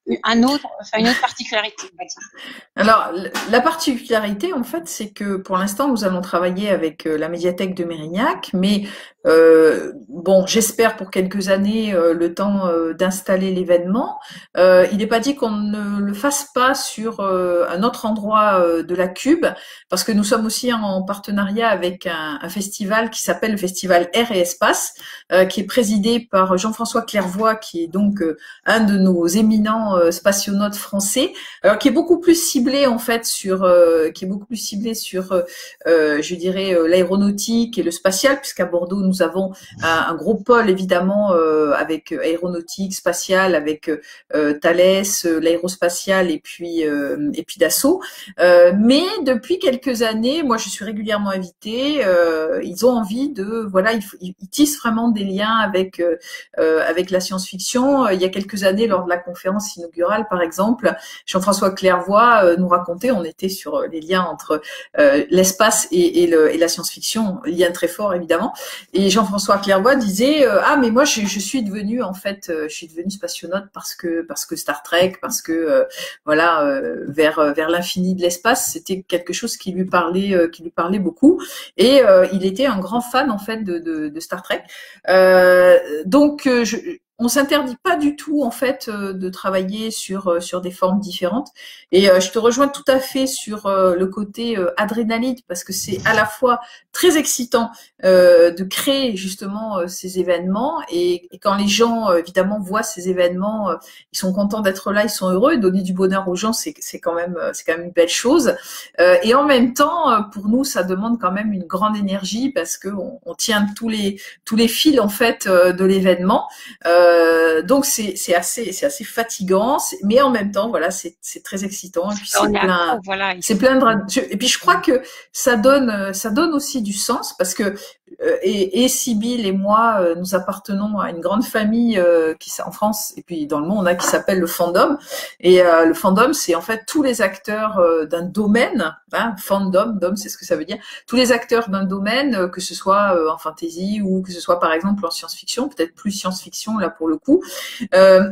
un autre, enfin une autre particularité, on va dire. Alors, la particularité, en fait, c'est que pour l'instant, nous allons travailler avec la médiathèque de Mérignac, mais euh, bon, j'espère pour quelques années euh, le temps euh, d'installer l'événement. Euh, il n'est pas dit qu'on ne le fasse pas sur euh, un autre endroit euh, de la Cube, parce que nous sommes aussi en partenariat avec un, un festival qui s'appelle le Festival Air et Espace, euh, qui est présidé par Jean-François Clairvoy, qui est donc euh, un de nos éminents euh, spationautes français, alors qui est beaucoup plus ciblé en fait sur, euh, qui est beaucoup plus ciblé sur, euh, je dirais, euh, l'aéronautique et le spatial, puisqu'à Bordeaux nous avons un, un gros pôle évidemment euh, avec aéronautique, spatial, avec euh, Thales, euh, l'aérospatial et puis euh, et puis Dassault. Euh, mais depuis quelques années, moi je suis régulièrement invitée. Euh, ils ont envie de, voilà, ils, ils tissent vraiment des liens avec euh, avec la science-fiction. Il y a quelques années, lors de la conférence inaugurale, par exemple, Jean-François Clairvoy euh, nous racontait, on était sur les liens entre euh, l'espace et, et, le, et la science-fiction, lien très fort évidemment. Et Jean-François Clairvoy disait euh, ah mais moi je, je suis devenu en fait, euh, je suis devenu spationaute parce que parce que Star Trek, parce que euh, voilà euh, vers vers l'infini de l'espace, c'était quelque chose qui lui parlait euh, qui lui parlait beaucoup. Et euh, il était un grand fan en fait de, de, de Star Trek. Euh, donc euh, je on s'interdit pas du tout en fait euh, de travailler sur euh, sur des formes différentes. Et euh, je te rejoins tout à fait sur euh, le côté euh, adrénaline, parce que c'est à la fois très excitant euh, de créer justement euh, ces événements, et, et quand les gens euh, évidemment voient ces événements, euh, ils sont contents d'être là, ils sont heureux. Donner du bonheur aux gens, c'est c'est quand même c'est quand même une belle chose. Euh, et en même temps, pour nous, ça demande quand même une grande énergie, parce que on, on tient tous les tous les fils en fait euh, de l'événement. Euh, Euh, donc c'est c'est assez c'est assez fatigant, mais en même temps voilà c'est c'est très excitant, et puis c'est plein accro, voilà, c'est plein de et puis je crois que ça donne ça donne aussi du sens, parce que euh, et, et Sybille et moi euh, nous appartenons à une grande famille euh, qui en France et puis dans le monde, on a qui s'appelle le fandom, et euh, le fandom c'est en fait tous les acteurs euh, d'un domaine, hein, fandom, dom c'est ce que ça veut dire, tous les acteurs d'un domaine, euh, que ce soit euh, en fantasy ou que ce soit par exemple en science-fiction, peut-être plus science-fiction là pour le coup. Euh,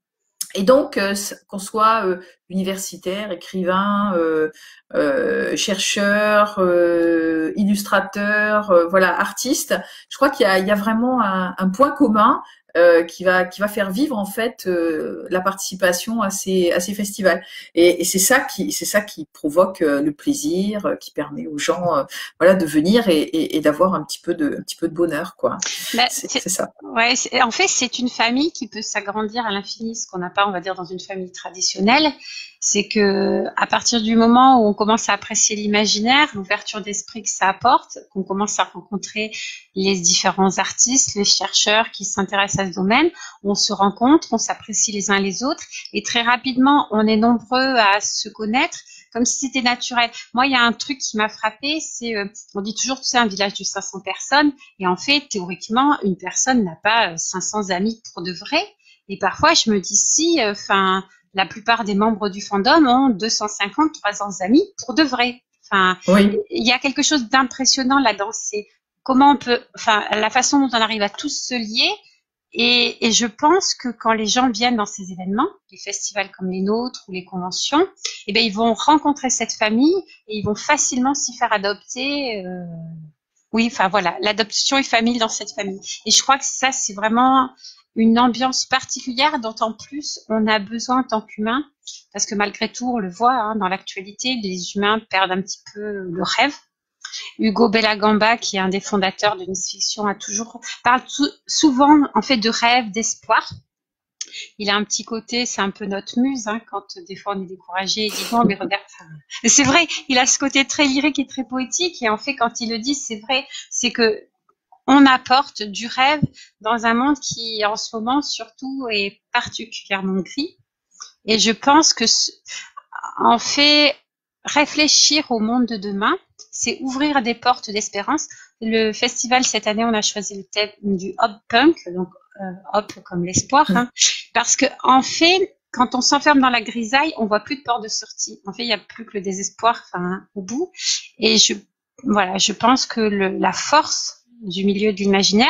et donc, euh, qu'on soit euh, universitaire, écrivain, euh, euh, chercheur, euh, illustrateur, euh, voilà, artiste, je crois qu'il y a, il y a vraiment un, un point commun euh, qui va qui va faire vivre en fait euh, la participation à ces à ces festivals. Et, et c'est ça qui c'est ça qui provoque euh, le plaisir, euh, qui permet aux gens euh, voilà de venir et, et, et d'avoir un petit peu de un petit peu de bonheur, quoi. Bah, c'est, c'est, c'est ça. Ouais, c'est, en fait, c'est une famille qui peut s'agrandir à l'infini, ce qu'on n'a pas, on va dire, dans une famille traditionnelle. C'est que à partir du moment où on commence à apprécier l'imaginaire, l'ouverture d'esprit que ça apporte, qu'on commence à rencontrer les différents artistes, les chercheurs qui s'intéressent à ce domaine, on se rencontre, on s'apprécie les uns les autres, et très rapidement, on est nombreux à se connaître, comme si c'était naturel. Moi, il y a un truc qui m'a frappé, c'est, euh, on dit toujours, tu sais, un village de cinq cents personnes, et en fait, théoriquement, une personne n'a pas euh, cinq cents amis pour de vrai. Et parfois, je me dis si, enfin, euh, la plupart des membres du fandom ont deux cent cinquante, trois cents amis pour de vrai. Enfin, oui. Il y a quelque chose d'impressionnant là-dedans. C'est comment on peut, enfin, la façon dont on arrive à tous se lier. Et, et je pense que quand les gens viennent dans ces événements, les festivals comme les nôtres ou les conventions, eh ben, ils vont rencontrer cette famille et ils vont facilement s'y faire adopter. Euh, oui, enfin voilà, l'adoption est famille dans cette famille. Et je crois que ça, c'est vraiment une ambiance particulière dont en plus on a besoin en tant qu'humain, parce que malgré tout, on le voit hein, dans l'actualité, les humains perdent un petit peu le rêve. Hugo Bellagamba, qui est un des fondateurs de Nice Fiction, a toujours parle tout, souvent en fait de rêve, d'espoir. Il a un petit côté, c'est un peu notre muse, hein, quand des fois on est découragé, il dit bon mais regarde ça. Et c'est vrai, il a ce côté très lyrique et très poétique, et en fait quand il le dit, c'est vrai, c'est que on apporte du rêve dans un monde qui en ce moment surtout est particulièrement gris. Et je pense que en fait réfléchir au monde de demain, c'est ouvrir des portes d'espérance. Le festival cette année, on a choisi le thème du hop punk, donc euh, hop comme l'espoir, hein, parce que en fait, quand on s'enferme dans la grisaille, on voit plus de porte de sortie. En fait, il y a plus que le désespoir, enfin, au bout. Et je, voilà, je pense que le, la force du milieu de l'imaginaire,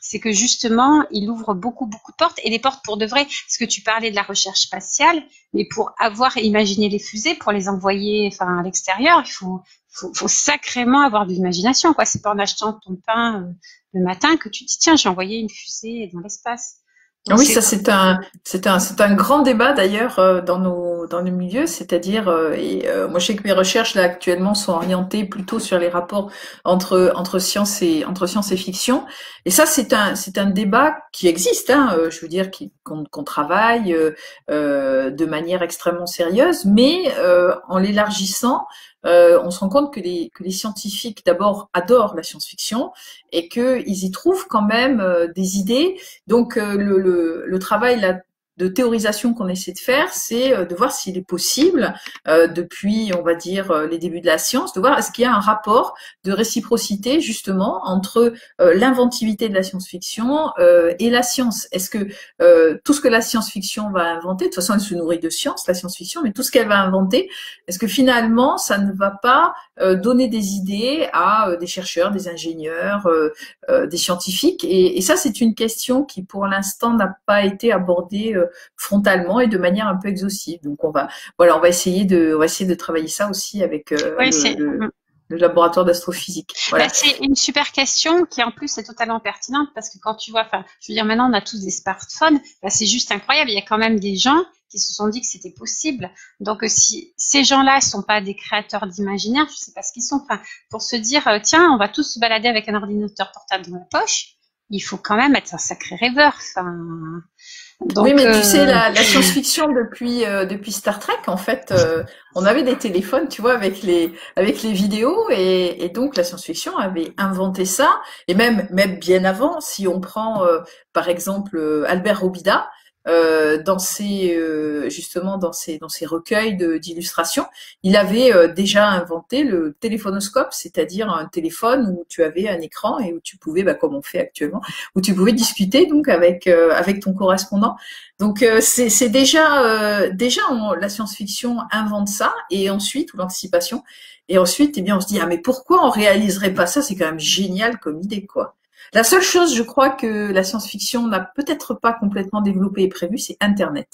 c'est que justement, il ouvre beaucoup, beaucoup de portes, et des portes pour de vrai. Parce que tu parlais de la recherche spatiale, mais pour avoir imaginé les fusées, pour les envoyer, enfin, à l'extérieur, il faut, faut, faut sacrément avoir de l'imagination, quoi. C'est pas en achetant ton pain euh, le matin que tu dis, tiens, j'ai envoyé une fusée dans l'espace. Donc, Oui, c'est ça c'est un c'est un c'est un grand débat d'ailleurs euh, dans nos dans nos milieux, c'est-à-dire euh, et euh, moi je sais que mes recherches là actuellement sont orientées plutôt sur les rapports entre entre science et entre science et fiction. Et ça c'est un c'est un débat qui existe, hein, euh, je veux dire qui qu'on qu'on travaille euh, euh, de manière extrêmement sérieuse, mais euh, en l'élargissant, euh, on se rend compte que les que les scientifiques d'abord adorent la science-fiction et qu'ils y trouvent quand même euh, des idées. Donc euh, le, le, le travail là, de théorisation qu'on essaie de faire, c'est euh, de voir s'il est possible, euh, depuis, on va dire, euh, les débuts de la science, de voir est-ce qu'il y a un rapport de réciprocité justement entre euh, l'inventivité de la science-fiction euh, et la science. Est-ce que euh, tout ce que la science-fiction va inventer, de toute façon elle se nourrit de science, la science-fiction, mais tout ce qu'elle va inventer, est-ce que finalement ça ne va pas euh, donner des idées à euh, des chercheurs, des ingénieurs, euh, euh, des scientifiques, et, et ça c'est une question qui pour l'instant n'a pas été abordée euh, frontalement et de manière un peu exhaustive. Donc on va voilà, on va essayer de on va essayer de travailler ça aussi avec euh, ouais, le, c'est le, le laboratoire d'astrophysique. Voilà. bah, c'est une super question qui en plus est totalement pertinente parce que quand tu vois, enfin, je veux dire, maintenant on a tous des smartphones, bah, c'est juste incroyable. Il y a quand même des gens qui se sont dit que c'était possible. Donc euh, si ces gens-là sont pas des créateurs d'imaginaire, je sais pas ce qu'ils sont. Enfin, pour se dire, euh, tiens, on va tous se balader avec un ordinateur portable dans la poche, il faut quand même être un sacré rêveur. Enfin, Oui, donc mais tu sais, euh, la, la science-fiction depuis euh, depuis Star Trek, en fait, euh, on avait des téléphones, tu vois, avec les avec les vidéos, et, et donc la science-fiction avait inventé ça, et même même bien avant, si on prend euh, par exemple euh, Albert Robida. Euh, dans ses euh, justement dans ses dans ses recueils de d'illustrations, il avait euh, déjà inventé le téléphonoscope, c'est-à-dire un téléphone où tu avais un écran et où tu pouvais, bah, comme on fait actuellement, où tu pouvais discuter donc avec euh, avec ton correspondant. Donc euh, c'est c'est déjà euh, déjà on- la science-fiction invente ça, et ensuite, ou l'anticipation, et ensuite eh bien on se dit ah mais pourquoi on réaliserait pas ça, c'est quand même génial comme idée, quoi. La seule chose, je crois, que la science-fiction n'a peut-être pas complètement développée et prévue, c'est Internet.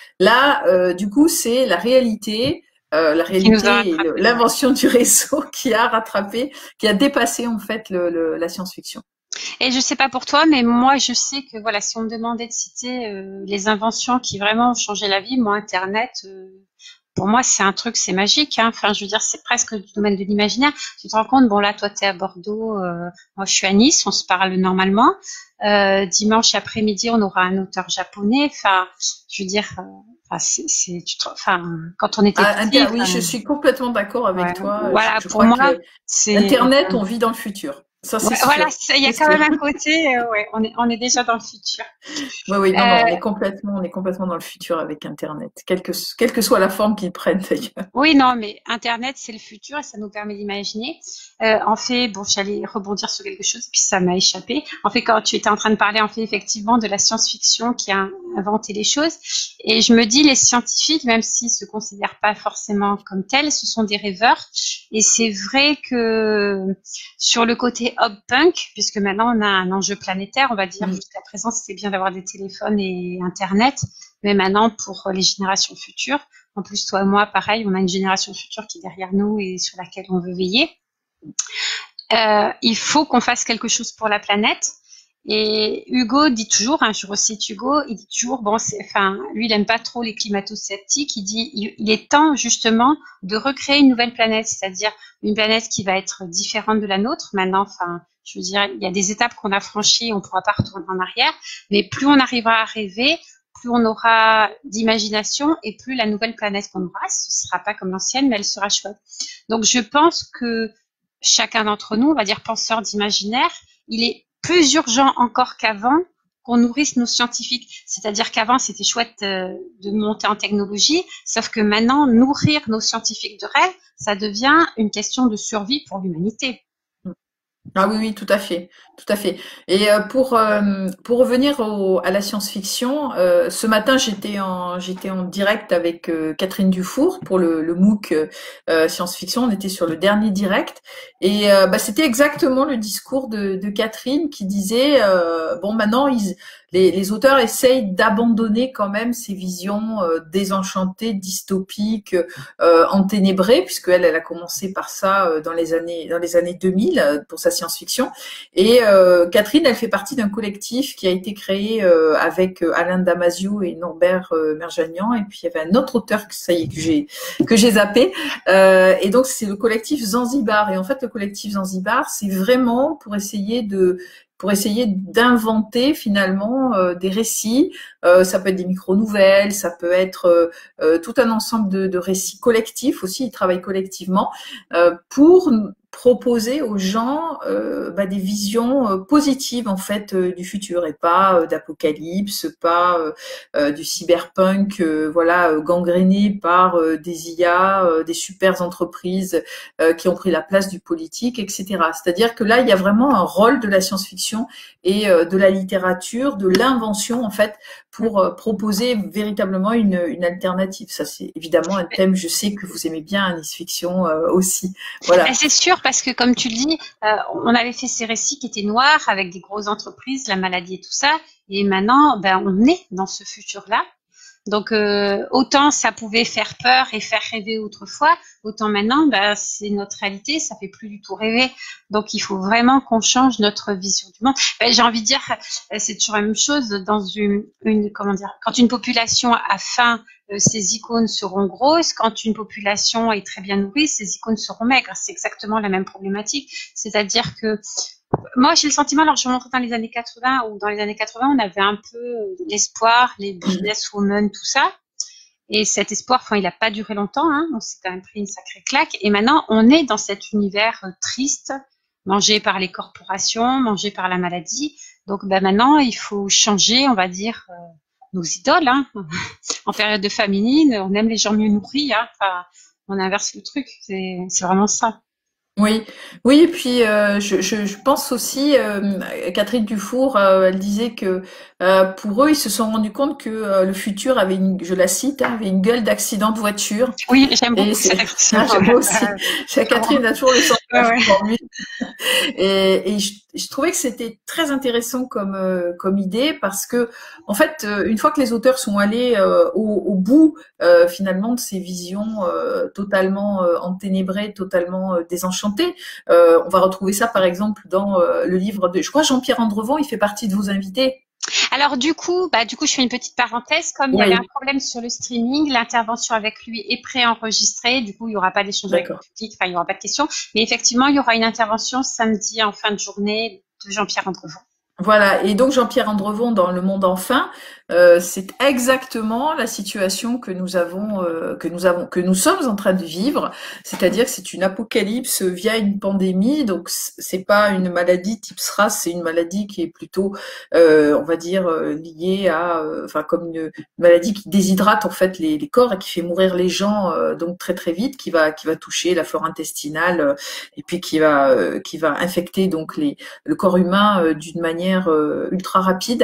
Là, euh, du coup, c'est la réalité, euh, la qui nous a réalité et le- rattrapés. Ouais. l'invention du réseau qui a rattrapé, qui a dépassé en fait le, le- la science-fiction. Et je sais pas pour toi, mais moi, je sais que voilà, si on me demandait de citer euh, les inventions qui vraiment ont changé la vie, moi, Internet, euh, pour moi, c'est un truc, c'est magique. Hein. Enfin, je veux dire, c'est presque du domaine de l'imaginaire. Tu te rends compte, bon là, toi, t'es à Bordeaux, euh, moi, je suis à Nice, on se parle normalement. Euh, dimanche après-midi, on aura un auteur japonais. Enfin, je veux dire, euh, enfin, c'est, c'est, tu te- enfin, quand on était Ah, petit, Inter- oui, enfin, je suis complètement d'accord ouais, avec toi. Je, voilà, je pour crois que moi, c'est Internet, on vit dans le futur. Ça, ouais, c'est voilà, sûr. il y a C'est quand sûr. même un côté, euh, ouais, on est, on est déjà dans le futur. Oui, oui, non, non, Euh, on est complètement, on est complètement dans le futur avec Internet, quelle que, quelle que soit la forme qu'il prenne d'ailleurs. oui, non, mais Internet, c'est le futur et ça nous permet d'imaginer. Euh, en fait, bon, j'allais rebondir sur quelque chose et puis ça m'a échappé. En fait, quand tu étais en train de parler, en fait, effectivement, de la science-fiction qui a inventé les choses, et je me dis, les scientifiques, même s'ils se considèrent pas forcément comme tels, ce sont des rêveurs. Et c'est vrai que sur le côté hop-punk, puisque maintenant on a un enjeu planétaire, on va dire, Mm. jusqu'à présent, c'était bien d'avoir des téléphones et Internet, mais maintenant, pour les générations futures, en plus, toi et moi, pareil, on a une génération future qui est derrière nous et sur laquelle on veut veiller. Euh, il faut qu'on fasse quelque chose pour la planète. Et Hugo dit toujours, hein, je recite Hugo, il dit toujours, bon, c'est, enfin, lui, il aime pas trop les climato-sceptiques. Il dit, il, il est temps justement de recréer une nouvelle planète, c'est-à-dire une planète qui va être différente de la nôtre. Maintenant, enfin, je veux dire, il y a des étapes qu'on a franchies, on ne pourra pas retourner en arrière. Mais plus on arrivera à rêver, plus on aura d'imagination et plus la nouvelle planète qu'on aura, ce sera pas comme l'ancienne, mais elle sera chouette. Donc, je pense que chacun d'entre nous, on va dire penseur d'imaginaire, il est plus urgent encore qu'avant qu'on nourrisse nos scientifiques. C'est-à-dire qu'avant, c'était chouette euh, de monter en technologie, sauf que maintenant, nourrir nos scientifiques de rêve, ça devient une question de survie pour l'humanité. Ah oui, oui, tout à fait, tout à fait. Et euh, pour euh, pour revenir au, à la science-fiction, euh, ce matin j'étais en j'étais en direct avec euh, Catherine Dufour pour le, le MOOC euh, science-fiction. On était sur le dernier direct et euh, bah, c'était exactement le discours de, de Catherine qui disait euh, bon maintenant ils les, les auteurs essayent d'abandonner quand même ces visions euh, désenchantées, dystopiques, euh, enténébrées, puisque elle, elle a commencé par ça euh, dans les années dans les années deux mille euh, pour sa science-fiction. Et euh, Catherine, elle fait partie d'un collectif qui a été créé euh, avec euh, Alain Damasio et Norbert euh, Merjanian, et puis il y avait un autre auteur que ça y est que j'ai que j'ai zappé. Euh, et donc c'est le collectif Zanzibar. Et en fait, le collectif Zanzibar, c'est vraiment pour essayer de pour essayer d'inventer finalement euh, des récits. Euh, ça peut être des micro-nouvelles, ça peut être euh, euh, tout un ensemble de, de récits collectifs aussi. Ils travaillent collectivement euh, pour proposer aux gens euh, bah, des visions euh, positives en fait euh, du futur et pas euh, d'apocalypse, pas euh, euh, du cyberpunk euh, voilà euh, gangréné par euh, des I A, euh, des super entreprises euh, qui ont pris la place du politique, et cetera. C'est-à-dire que là il y a vraiment un rôle de la science-fiction et euh, de la littérature, de l'invention en fait pour euh, proposer véritablement une, une alternative. Ça c'est évidemment un thème, je sais que vous aimez bien Nice Fiction euh, aussi. Voilà. C'est sûr, parce que comme tu le dis, euh, on avait fait ces récits qui étaient noirs avec des grosses entreprises, la maladie et tout ça, et maintenant, ben, on est dans ce futur-là. Donc euh, autant ça pouvait faire peur et faire rêver autrefois, autant maintenant, ben, c'est notre réalité, ça fait plus du tout rêver. Donc il faut vraiment qu'on change notre vision du monde. Ben, j'ai envie de dire, c'est toujours la même chose dans une, une comment dire, quand une population a faim, euh, ses icônes seront grosses. Quand une population est très bien nourrie, ses icônes seront maigres. C'est exactement la même problématique. C'est-à-dire que moi, j'ai le sentiment, alors je me montre dans les années quatre-vingts, ou dans les années quatre-vingts, on avait un peu l'espoir, les businesswomen, tout ça. Et cet espoir, enfin, il n'a pas duré longtemps, hein. On s'est quand même pris une sacrée claque. Et maintenant, on est dans cet univers euh, triste, mangé par les corporations, mangé par la maladie. Donc, ben, maintenant, il faut changer, on va dire, euh, nos idoles, hein. En période de famine, on aime les gens mieux nourris, hein. Enfin, on inverse le truc. C'est, c'est vraiment ça. Oui, oui, et puis euh, je, je, je pense aussi, euh, Catherine Dufour, euh, elle disait que euh, pour eux, ils se sont rendus compte que euh, le futur avait une, je la cite, hein, avait une gueule d'accident de voiture. Oui, j'aime Et beaucoup c'est, cette action. ah, j'aime aussi. Chez Catherine, a toujours le sens Ouais, ouais. pour lui. Et, et je, je trouvais que c'était très intéressant comme euh, comme idée parce que en fait, euh, une fois que les auteurs sont allés euh, au, au bout euh, finalement de ces visions euh, totalement euh, enténébrées, totalement euh, désenchantées, euh, on va retrouver ça par exemple dans euh, le livre de, je crois Jean-Pierre Andrevon, il fait partie de vos invités. Alors du coup, bah du coup, je fais une petite parenthèse. Comme il y avait Oui, un problème sur le streaming, l'intervention avec lui est préenregistrée. Du coup, il n'y aura pas d'échange avec le d'accord. public. Enfin, il n'y aura pas de questions. Mais effectivement, il y aura une intervention samedi en fin de journée de Jean-Pierre Andrevon. Voilà, et donc Jean-Pierre Andrevon dans Le Monde enfin, euh, c'est exactement la situation que nous avons, euh, que nous avons, que nous sommes en train de vivre, c'est-à-dire que c'est une apocalypse via une pandémie, donc c'est pas une maladie type SRAS, c'est une maladie qui est plutôt, euh, on va dire, euh, liée à, euh, enfin comme une maladie qui déshydrate en fait les, les corps et qui fait mourir les gens euh, donc très très vite, qui va qui va toucher la flore intestinale euh, et puis qui va euh, qui va infecter donc les le corps humain euh, d'une manière euh, ultra rapide.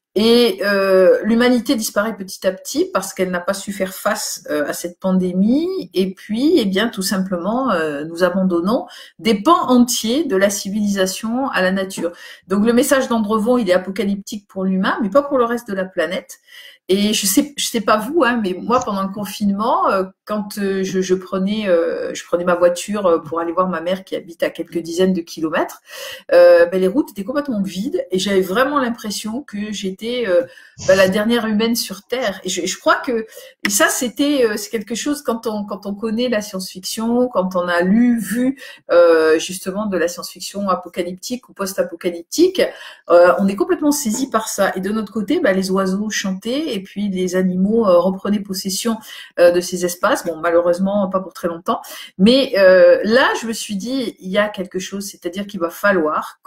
Et euh, l'humanité disparaît petit à petit parce qu'elle n'a pas su faire face euh, à cette pandémie. Et puis, eh bien, tout simplement, euh, nous abandonnons des pans entiers de la civilisation à la nature. Donc, le message d'Andrevon, il est apocalyptique pour l'humain, mais pas pour le reste de la planète. Et je sais, je sais pas vous, hein, mais moi pendant le confinement, euh, quand euh, je, je prenais, euh, je prenais ma voiture euh, pour aller voir ma mère qui habite à quelques dizaines de kilomètres, euh, ben, les routes étaient complètement vides et j'avais vraiment l'impression que j'étais euh, ben, la dernière humaine sur Terre. Et je, je crois que et ça c'était euh, c'est quelque chose quand on quand on connaît la science-fiction, quand on a lu vu euh, justement de la science-fiction apocalyptique ou post-apocalyptique, euh, on est complètement saisi par ça. Et de notre côté, ben, les oiseaux chantaient et puis les animaux euh, reprenaient possession euh, de ces espaces. Bon, malheureusement, pas pour très longtemps. Mais euh, là, je me suis dit, il y a quelque chose, c'est-à-dire qu'il va falloir que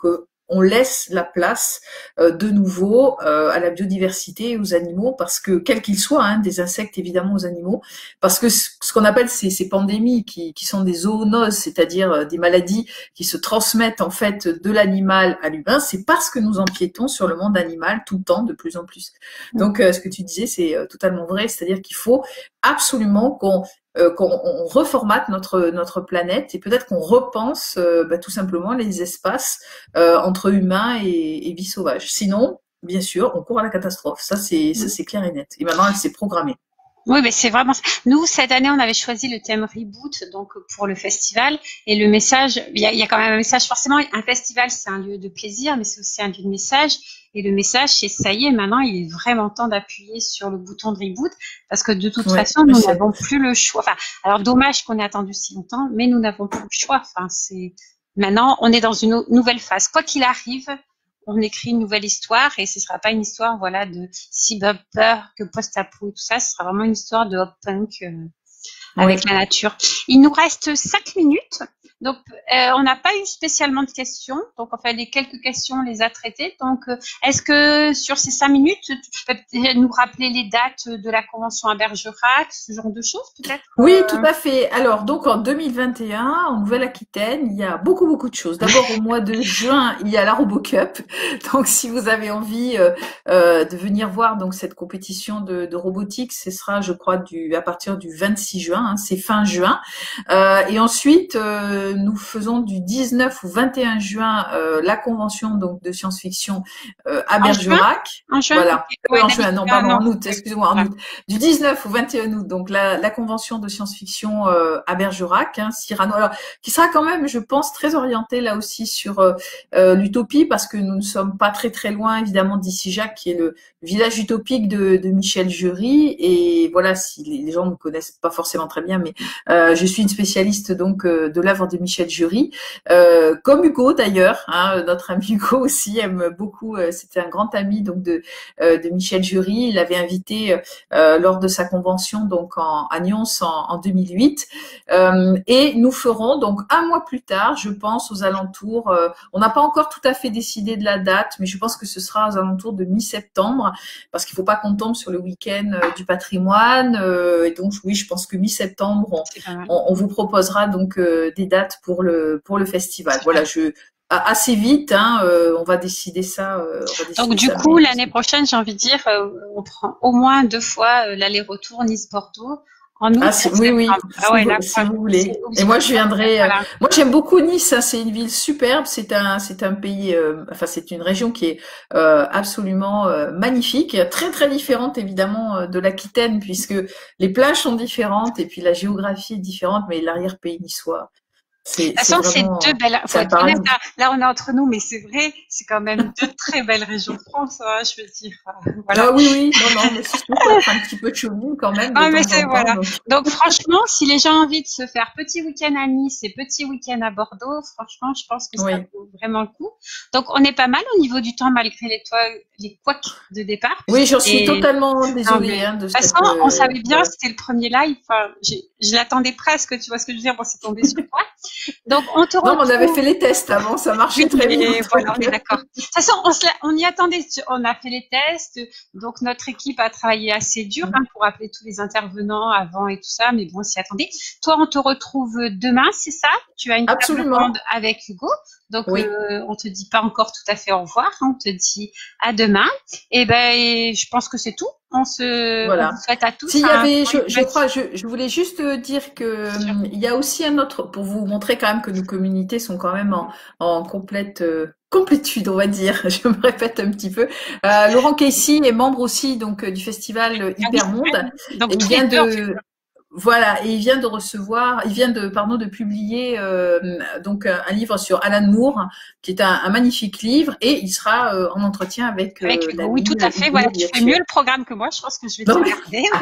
on laisse la place euh, de nouveau euh, à la biodiversité et aux animaux, parce que quels qu'ils soient, hein, des insectes évidemment aux animaux, parce que ce, ce qu'on appelle ces, ces pandémies qui, qui sont des zoonoses, c'est-à-dire euh, des maladies qui se transmettent en fait de l'animal à l'humain, c'est parce que nous empiétons sur le monde animal tout le temps, de plus en plus. Donc euh, ce que tu disais, c'est euh, totalement vrai, c'est-à-dire qu'il faut absolument qu'on Euh, qu'on on reformate notre notre planète et peut-être qu'on repense euh, bah, tout simplement les espaces euh, entre humains et, et vie sauvage. Sinon, bien sûr, on court à la catastrophe. Ça c'est ça c'est clair et net. Et maintenant, elle s'est programmée. Oui, mais c'est vraiment ça. Nous, cette année, on avait choisi le thème Reboot, donc pour le festival. Et le message, il y a, il y a quand même un message. Forcément, un festival, c'est un lieu de plaisir, mais c'est aussi un lieu de message. Et le message, c'est ça y est, maintenant, il est vraiment temps d'appuyer sur le bouton de Reboot, parce que de toute ouais, façon, nous n'avons plus le choix. Enfin, alors dommage qu'on ait attendu si longtemps, mais nous n'avons plus le choix. Enfin, c'est maintenant, on est dans une nouvelle phase. Quoi qu'il arrive, on écrit une nouvelle histoire et ce sera pas une histoire, voilà, de cyberpunk, que post-apo et tout ça. Ce sera vraiment une histoire de hop punk euh, avec oui. la nature. Il nous reste cinq minutes. Donc, euh, on n'a pas eu spécialement de questions. Donc, enfin, les quelques questions, on les a traitées. Donc, euh, est-ce que sur ces cinq minutes, tu peux nous rappeler les dates de la convention à Bergerac, ce genre de choses, peut-être? Oui, euh... tout à fait. Alors, donc, en deux mille vingt et un, en Nouvelle-Aquitaine, il y a beaucoup, beaucoup de choses. D'abord, au mois de juin, il y a la RoboCup. Donc, si vous avez envie euh, euh, de venir voir donc cette compétition de, de robotique, ce sera, je crois, du à partir du vingt-six juin. Hein, c'est fin juin. Euh, et ensuite, euh, nous faisons du dix-neuf au vingt et un juin euh, la convention donc de science-fiction euh, à Bergerac. En juin, voilà. ouais, en juin, non, pardon, non. en août, excusez-moi, en août. Du dix-neuf au vingt et un août, donc la, la convention de science-fiction euh, à Bergerac, hein, Cyrano, alors qui sera quand même, je pense, très orientée là aussi sur euh, euh, l'utopie, parce que nous ne sommes pas très très loin évidemment d'Issy-Jacques, qui est le village utopique de, de Michel Jury. Et voilà, si les, les gens ne me connaissent pas forcément très bien, mais euh, je suis une spécialiste donc euh, de l'œuvre de Michel Jury, euh, comme Hugo d'ailleurs, hein, notre ami Hugo aussi aime beaucoup, euh, c'était un grand ami donc de, euh, de Michel Jury, il l'avait invité euh, lors de sa convention donc en, à Nyons en, en deux mille huit, euh, et nous ferons donc un mois plus tard, je pense aux alentours, euh, on n'a pas encore tout à fait décidé de la date, mais je pense que ce sera aux alentours de mi-septembre, parce qu'il ne faut pas qu'on tombe sur le week-end euh, du patrimoine, euh, et donc oui, je pense que mi-septembre, on, on, on vous proposera donc euh, des dates pour le pour le festival. Voilà, je assez vite, hein, euh, on va décider ça. Euh, on va décider Donc du ça, coup, l'année prochaine, j'ai envie de dire, euh, on prend au moins deux fois euh, l'aller-retour Nice-Bordeaux. En août, ah, oui, oui, ah ouais, si, là, vous, si vous voulez. Et moi, je viendrai. Voilà. Euh, moi, j'aime beaucoup Nice. Hein, c'est une ville superbe. C'est un, c'est un pays. Euh, enfin, c'est une région qui est euh, absolument euh, magnifique, très très différente évidemment de l'Aquitaine, puisque les plages sont différentes et puis la géographie est différente, mais l'arrière-pays niçois. De toute façon, c'est deux belles. Faut être honnête, là, là, on est entre nous, mais c'est vrai, c'est quand même deux très belles régions de France, hein, je veux dire. Voilà. Ah oui, oui, non, non, mais c'est sûr qu'il faut être un petit peu chouine quand même. Ah, mais c'est voilà. Donc... donc, franchement, si les gens ont envie de se faire petit week-end à Nice et petit week-end à Bordeaux, franchement, je pense que ça oui. vaut vraiment le coup. Donc, on est pas mal au niveau du temps, malgré les, toits, les couacs de départ. Oui, j'en suis et... totalement désolée. Hein, de toute façon, cette... on savait bien, voilà. C'était le premier live. Enfin, je l'attendais presque, tu vois ce que je veux dire. Bon, c'est tombé sur toi. Donc, on te retrouve... Non, on avait fait les tests avant, ça marchait oui, très bien. Voilà, on est d'accord. De toute façon, on, on y attendait, on a fait les tests, donc notre équipe a travaillé assez dur hein, pour appeler tous les intervenants avant et tout ça, mais bon, on s'y attendait. Toi, on te retrouve demain, c'est ça? Tu as une table ronde avec Hugo, donc oui. euh, on te dit pas encore tout à fait au revoir, hein, on te dit à demain. Et ben, et je pense que c'est tout. On se voilà. on vous souhaite à tous. S'il y avait, je, je crois, je, je voulais juste dire que hum, il y a aussi un autre, pour vous montrer quand même que nos communautés sont quand même en, en complète euh, complétude, on va dire. Je me répète un petit peu. Euh, Laurent Casey est membre aussi donc du festival Hypermonde. Donc il vient de Voilà, et il vient de recevoir, il vient de, pardon, de publier euh, donc un, un livre sur Alan Moore, qui est un, un magnifique livre, et il sera euh, en entretien avec. Euh, avec oui, tout à fait. Voilà, tu fais mieux le programme que moi. Je pense que je vais te regarder.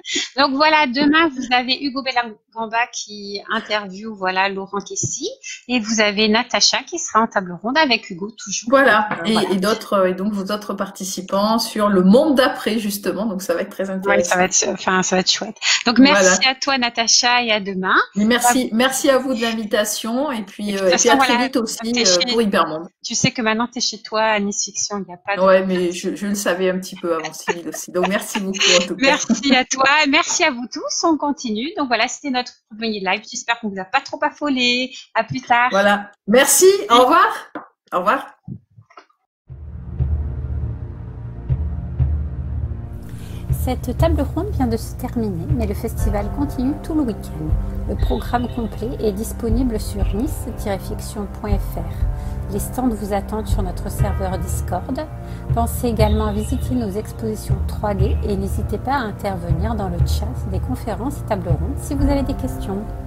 Donc voilà, demain vous avez Hugo Bellagamba qui interview voilà Laurent Kessy et vous avez Natacha qui sera en table ronde avec Hugo toujours. Voilà, donc, euh, et, voilà. et d'autres et donc vos autres participants sur le monde d'après justement, donc ça va être très intéressant. Oui, ça va être, enfin ça va être chouette. Donc merci voilà. à toi Natacha et à demain. Et merci, voilà. merci à vous de l'invitation et puis, et, euh, et puis à très voilà, vite aussi euh, pour Hypermonde. Tu sais que maintenant tu es chez toi à Nice Fiction, il n'y a pas de... Ouais, mais je, je le savais un petit peu avant Cyril aussi. Donc merci beaucoup en tout cas. Merci à toi, merci à vous tous. On continue. Donc voilà, c'était notre premier live. J'espère qu'on vous a pas trop affolé. À plus tard. Voilà. Merci. Au revoir. Au revoir. Cette table ronde vient de se terminer, mais le festival continue tout le week-end. Le programme complet est disponible sur nice tiret fiction point f r. Les stands vous attendent sur notre serveur Discord. Pensez également à visiter nos expositions trois D et n'hésitez pas à intervenir dans le chat des conférences et tables rondes si vous avez des questions.